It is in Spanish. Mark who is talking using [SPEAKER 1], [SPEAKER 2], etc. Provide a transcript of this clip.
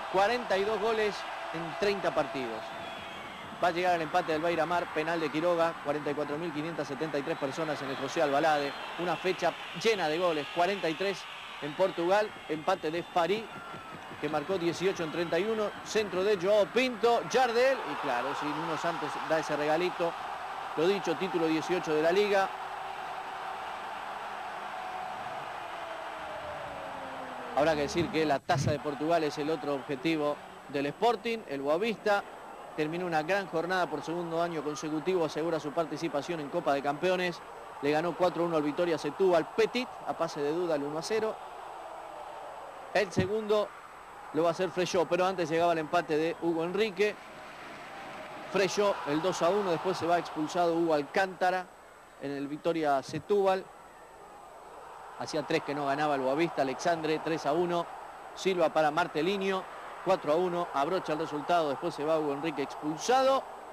[SPEAKER 1] 42 goles en 30 partidos. Va a llegar el empate del Beira-Mar, penal de Quiroga, 44.573 personas en el José Albalade. Una fecha llena de goles, 43 en Portugal, empate de Farí, que marcó 18 en 31, centro de Joao Pinto, Jardel, y claro, si Nuno Santos da ese regalito, lo dicho, título 18 de la Liga. Habrá que decir que la Taza de Portugal es el otro objetivo del Sporting. El Boavista terminó una gran jornada por segundo año consecutivo, asegura su participación en Copa de Campeones. Le ganó 4-1 al Vitória Setúbal Petit, a pase de duda el 1-0. El segundo lo va a hacer Freixó, pero antes llegaba el empate de Hugo Enrique. Freixó el 2-1, después se va expulsado Hugo Alcántara en el Vitória Setúbal. Hacía 3 que no ganaba el Boavista. Alexandre, 3-1. Silva para Martelinho, 4-1. Abrocha el resultado, después se va Hugo Enrique expulsado.